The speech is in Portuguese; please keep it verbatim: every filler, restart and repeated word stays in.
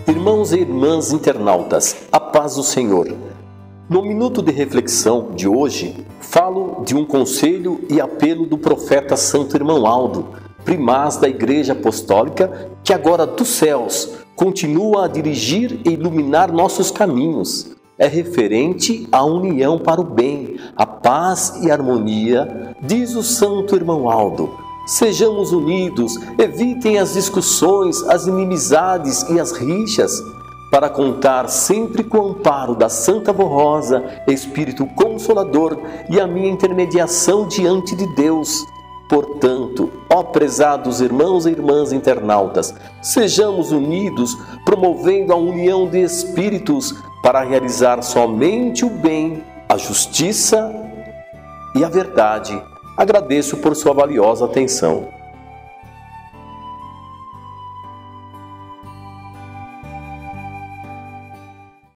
Irmãos e irmãs internautas, a paz do Senhor. No minuto de reflexão de hoje, falo de um conselho e apelo do profeta Santo Irmão Aldo, primaz da Igreja Apostólica, que agora dos céus continua a dirigir e iluminar nossos caminhos. É referente à união para o bem, a paz e a harmonia, diz o Santo Irmão Aldo. Sejamos unidos, evitem as discussões, as inimizades e as rixas, para contar sempre com o amparo da Santa Vó Rosa, Espírito Consolador e a minha intermediação diante de Deus. Portanto, ó prezados irmãos e irmãs internautas, sejamos unidos, promovendo a união de espíritos para realizar somente o bem, a justiça e a verdade. Agradeço por sua valiosa atenção.